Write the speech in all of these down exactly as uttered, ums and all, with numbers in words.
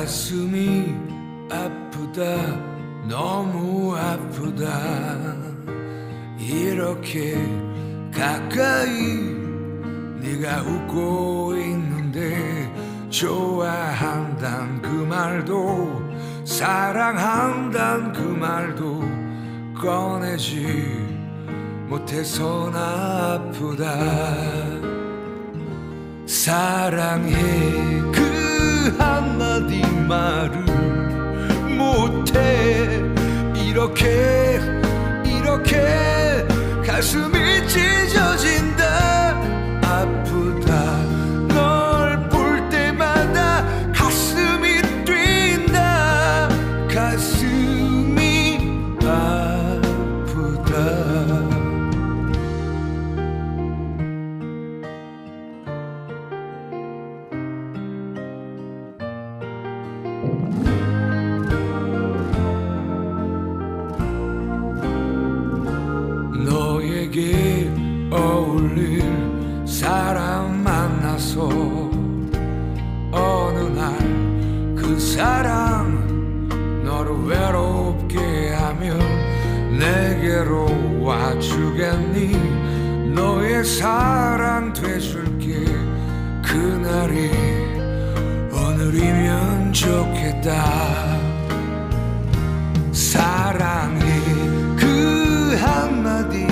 가슴이 아프다 너무 아프다 이렇게 가까이 네가 웃고 있는데 좋아한단 그 말도 사랑한단 그 말도 꺼내지 못해서 나 아프다 사랑해 그 한마디 말을 못해 이렇게 이렇게 가슴이 찢어진다 아프다 널 볼 때마다 가슴이 뛴다 가슴이 아프다 너에게 어울릴 사람 만나서 어느 날 그 사람 너를 외롭게 하면 내게로 와주겠니 너의 사랑 돼줄게 그날이 오늘이면 좋겠다 사랑해 그 한마디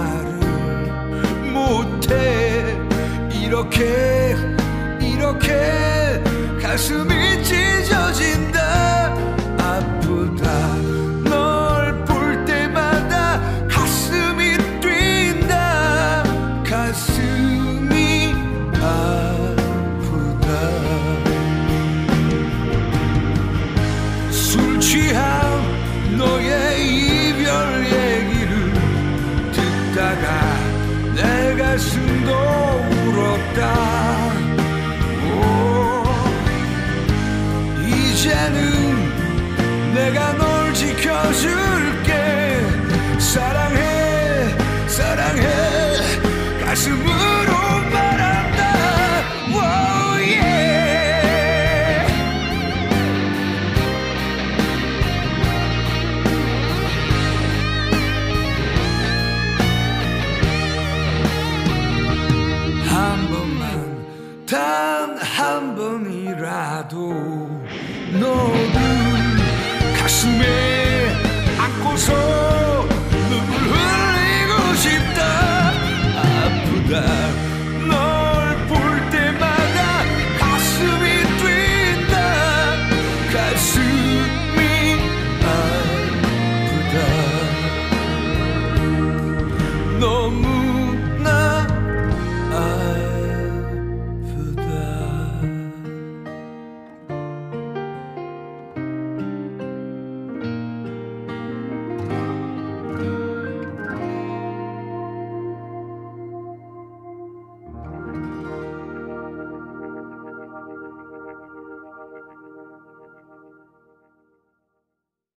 말을 못해 이렇게 이렇게 가슴이 찢어진다 아프다 널 볼 때마다 가슴이 뛴다 가슴이 아프다 술 취한 너의 이별 얘기를 듣다가 내 가슴도 울었다 오, 이제는 내가 널 지켜줄게 사랑해 사랑해 가슴으로 말한다 오, yeah. 한 번만 단 한 번이라도 너를 가슴에 안고서 눈물 흘리고 싶다 아프다